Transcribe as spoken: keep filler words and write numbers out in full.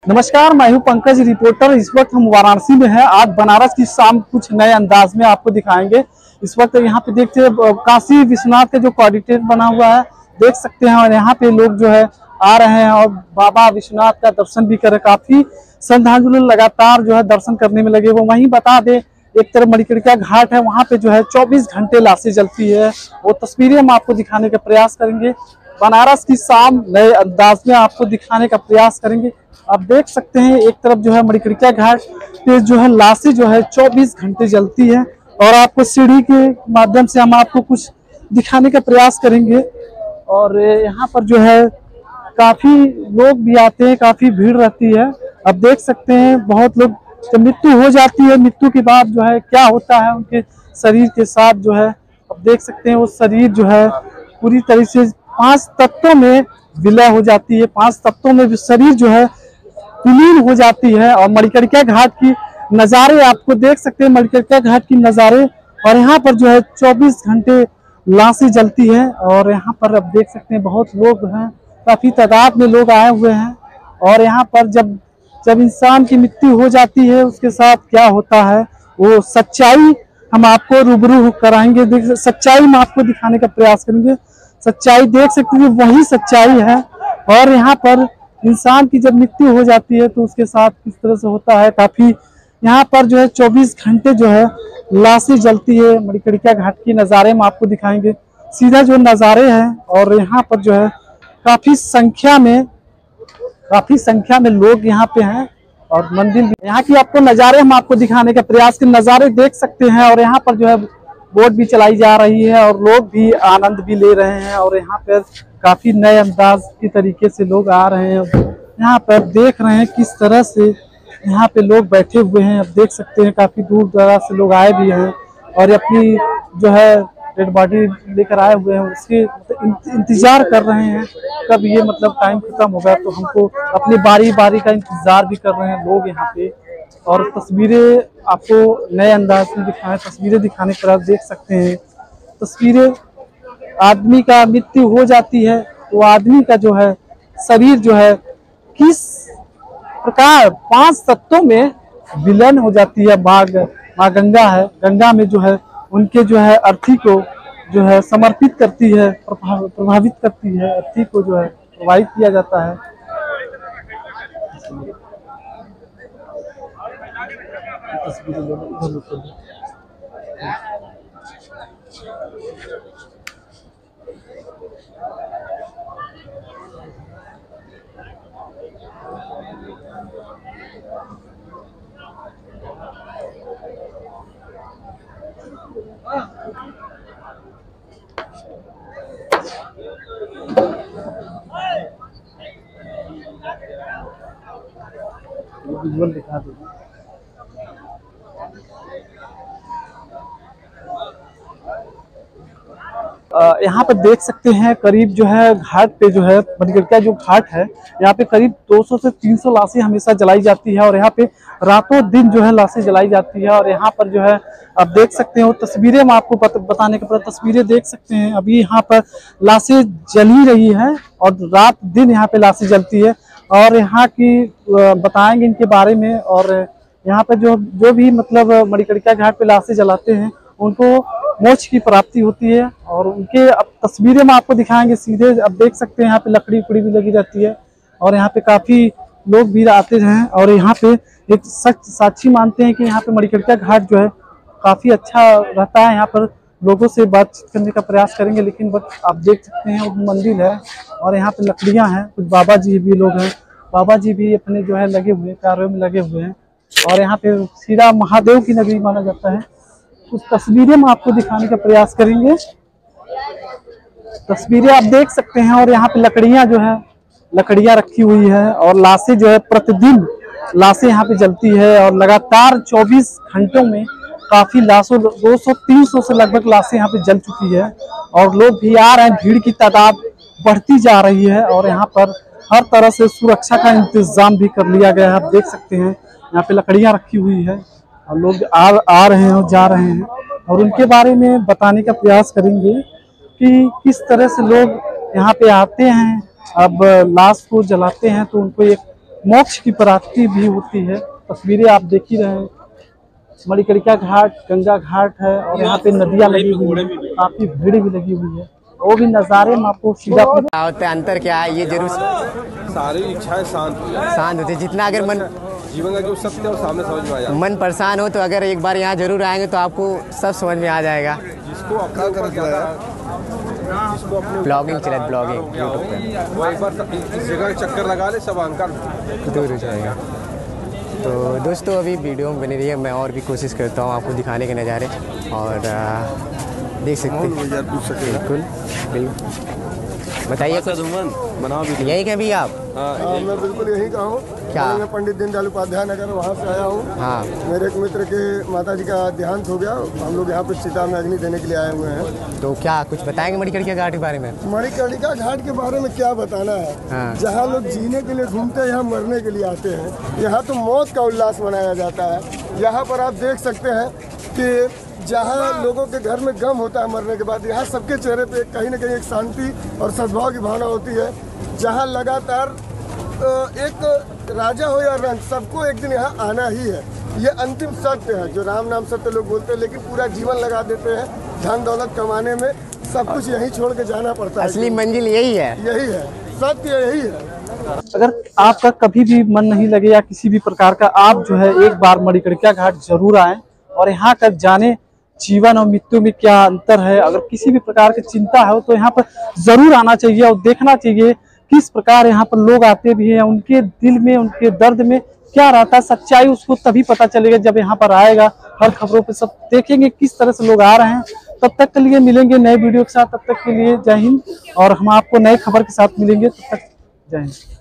नमस्कार, मैं हूं पंकज रिपोर्टर। इस वक्त हम वाराणसी में हैं। आज बनारस की शाम कुछ नए अंदाज में आपको दिखाएंगे। इस वक्त यहाँ पे देखते हैं काशी विश्वनाथ का जो कॉरिडोर बना हुआ है, देख सकते हैं। और यहाँ पे लोग जो है आ रहे हैं और बाबा विश्वनाथ का दर्शन भी कर रहे। काफी श्रद्धालु लगातार जो है दर्शन करने में लगे। वो वहीं बता दे, एक तरफ मणिकर्णिका घाट है, वहाँ पे जो है चौबीस घंटे लाशें जलती है। वो तस्वीरें हम आपको दिखाने का प्रयास करेंगे। बनारस की शाम नए अंदाज में आपको दिखाने का प्रयास करेंगे। आप देख सकते हैं एक तरफ जो है मणिकर्णिका घाट पे जो है लाशें जो है चौबीस घंटे जलती है। और आपको सीढ़ी के माध्यम से हम आपको कुछ दिखाने का प्रयास करेंगे। और यहाँ पर जो है काफी लोग भी आते हैं, काफी भीड़ रहती है। आप देख सकते हैं बहुत लोग, जब मृत्यु हो जाती है, मृत्यु के बाद जो है क्या होता है उनके शरीर के साथ जो है, आप देख सकते हैं वो शरीर जो है पूरी तरह से पांच तत्वों में विलय हो जाती है। पांच तत्वों में शरीर जो है विलीन हो जाती है। और मणिकर्णिका घाट की नज़ारे आपको देख सकते हैं, मणिकर्णिका घाट की नज़ारे। और यहाँ पर जो है चौबीस घंटे लाशें जलती है। और यहाँ पर आप देख सकते हैं बहुत लोग हैं, काफी तादाद में लोग आए हुए हैं। और यहाँ पर जब जब इंसान की मृत्यु हो जाती है, उसके साथ क्या होता है वो सच्चाई हम आपको रूबरू कराएंगे। देख सच्चाई हम आपको दिखाने का प्रयास करेंगे। सच्चाई देख सकते हैं, वही सच्चाई है। और यहाँ पर इंसान की जब मृत्यु हो जाती है तो उसके साथ किस तरह से होता है, काफी यहाँ पर जो है चौबीस घंटे जो है लाशें जलती है। मणिकर्णिका घाट की नज़ारे हम आपको दिखाएंगे, सीधा जो नज़ारे हैं। और यहाँ पर जो है काफी संख्या में काफी संख्या में लोग यहाँ पे हैं। और मंदिर भी, यहाँ की आपको नज़ारे हम आपको दिखाने का प्रयास के नज़ारे देख सकते हैं। और यहाँ पर जो है बोट भी चलाई जा रही है और लोग भी आनंद भी ले रहे हैं। और यहाँ पर काफी नए अंदाज की तरीके से लोग आ रहे हैं। यहाँ पर देख रहे हैं किस तरह से यहाँ पे लोग बैठे हुए हैं। आप देख सकते हैं काफी दूर दराज से लोग आए भी हैं और अपनी जो है डेड बॉडी लेकर आए हुए हैं। उसके इंतजार कर रहे हैं कब ये मतलब टाइम खत्म होगा, तो हमको अपनी बारी बारी का इंतजार भी कर रहे हैं लोग यहाँ पे। और तस्वीरें आपको नए अंदाज में दिखाएं, तस्वीरें दिखाने पर आप देख सकते हैं। तस्वीरें, आदमी का मृत्यु हो जाती है तो आदमी का जो है शरीर जो है किस प्रकार पांच तत्वों में विलीन हो जाती है। माँ माँ गंगा है, गंगा में जो है उनके जो है अर्थी को जो है समर्पित करती है, प्रभावित करती है। अर्थी को जो है प्रवाहित किया जाता है। विजुअल दिखा दो। यहाँ पर देख सकते हैं करीब जो है घाट पे जो है मणिकर्णिका जो घाट है, यहाँ पे करीब दो सौ से तीन सौ लाशें हमेशा जलाई जाती है। और यहाँ पे रातों दिन जो है लाशें जलाई जाती है। और यहाँ पर जो है आप देख सकते हैं वो तस्वीरें हम आपको बत, बताने के बाद तस्वीरें देख सकते हैं। अभी यहाँ पर लाशें जल ही रही है और रात दिन यहाँ पे लाशें जलती है। और यहाँ की बताएंगे इनके बारे में। और यहाँ पे जो जो भी मतलब मणिकर्णिका घाट पे लाशें जलाते हैं उनको मोक्ष की प्राप्ति होती है। और उनके अब तस्वीरें में आपको दिखाएंगे सीधे। अब देख सकते हैं यहाँ पे लकड़ी उकड़ी भी लगी रहती है। और यहाँ पे काफी लोग भी आते हैं। और यहाँ पे एक सच साक्षी मानते हैं कि यहाँ पे मणिकर्णिका घाट जो है काफी अच्छा रहता है। यहाँ पर लोगों से बातचीत करने का प्रयास करेंगे, लेकिन बस आप देख सकते हैं वो मंदिर है और यहाँ पे लकड़ियाँ हैं। कुछ बाबा जी भी लोग हैं, बाबा जी भी अपने जो है लगे हुए कार्यों में लगे हुए हैं। और यहाँ पे सीधा महादेव की नगरी माना जाता है। कुछ तस्वीरें हम आपको दिखाने का प्रयास करेंगे। तस्वीरें आप देख सकते हैं। और यहाँ पे लकड़ियाँ जो है लकड़ियाँ रखी हुई है और लाशें जो है प्रतिदिन लाशें यहाँ पे जलती है। और लगातार चौबीस घंटों में काफी लाशों दो सौ तीन सौ से लगभग लाशें यहाँ पे जल चुकी है। और लोग भी आ रहे हैं, भीड़ की तादाद बढ़ती जा रही है। और यहाँ पर हर तरह से सुरक्षा का इंतजाम भी कर लिया गया है। आप देख सकते हैं यहाँ पे लकड़ियाँ रखी हुई है और लोग आ आ रहे हैं और जा रहे हैं। और उनके बारे में बताने का प्रयास करेंगे कि किस तरह से लोग यहाँ पे आते हैं। अब लाश को जलाते हैं तो उनको एक मोक्ष की प्राप्ति भी होती है। तस्वीरें आप देख ही रहे हैं, मणिकर्णिका घाट, गंगा घाट है और यहाँ पे नदियाँ लगी हुई है, काफी भीड़ भी लगी हुई है। वो भी नज़ारे में आपको सीधा अंतर क्या है ये जरूर सारी इच्छाएं शांत हो जाए, शांत होते जितना अगर मन जीवन का जो सत्य है सामने समझ में आ जाए। मन परेशान हो तो अगर एक बार यहाँ जरूर आएंगे तो आपको सब समझ में आ जाएगा। जिसको अपना कर जिसको अपने ब्लॉगिंग चले ब्लॉगिंग यूट्यूब पे वो एक बार इस जगह चक्कर लगा ले, सब अहंकार दूर हो जाएगा। तो दोस्तों अभी वीडियो में बनी रही है, मैं और भी कोशिश करता हूँ आपको दिखाने के नज़ारे और देख सकते हैं। बिल्कुल बिल्कुल बताइए कुछ बना भी यही क्या भी आप? हाँ, मैं बिल्कुल यही का हूँ। क्या? मैं पंडित दीनदयाल उपाध्याय नगर वहाँ से आया हूँ। हाँ मेरे एक मित्र के माताजी का देहांत हो गया, हम लोग यहाँ पे चिता में अग्नि देने के लिए आए हुए हैं। तो क्या कुछ बताएंगे मणिकर्णिका घाट के बारे में? मणिकर्णिका घाट के बारे में क्या बताना है। हाँ। जहाँ लोग जीने के लिए घूमते हैं, यहाँ मरने के लिए आते हैं। यहाँ तो मौत का उल्लास मनाया जाता है। यहाँ पर आप देख सकते हैं कि जहाँ लोगों के घर में गम होता है मरने के बाद, यहाँ सबके चेहरे पे कहीं ना कहीं एक शांति और सद्भाव की भावना होती है। जहाँ लगातार एक राजा हो या रंक, सबको एक दिन यहाँ आना ही है। ये अंतिम सत्य है जो राम नाम सत्य लोग बोलते हैं, लेकिन पूरा जीवन लगा देते हैं धन दौलत कमाने में। सब कुछ यहीं छोड़ के जाना पड़ता है। असली मंजिल यही है, यही है सत्य, यही है। अगर आपका कभी भी मन नहीं लगे या किसी भी प्रकार का, आप जो है एक बार मणिकर्णिका घाट जरूर आएं और यहाँ तक जाने जीवन और मृत्यु में क्या अंतर है। अगर किसी भी प्रकार की चिंता हो तो यहाँ पर जरूर आना चाहिए और देखना चाहिए किस प्रकार यहाँ पर लोग आते भी हैं, उनके दिल में, उनके दर्द में क्या रहता है। सच्चाई उसको तभी पता चलेगा जब यहाँ पर आएगा। हर खबरों पे सब देखेंगे किस तरह से लोग आ रहे हैं। तब तक के लिए मिलेंगे नए वीडियो के साथ, तब तक के लिए जय हिंद और हम आपको नए खबर के साथ मिलेंगे। तब तक जय हिंद।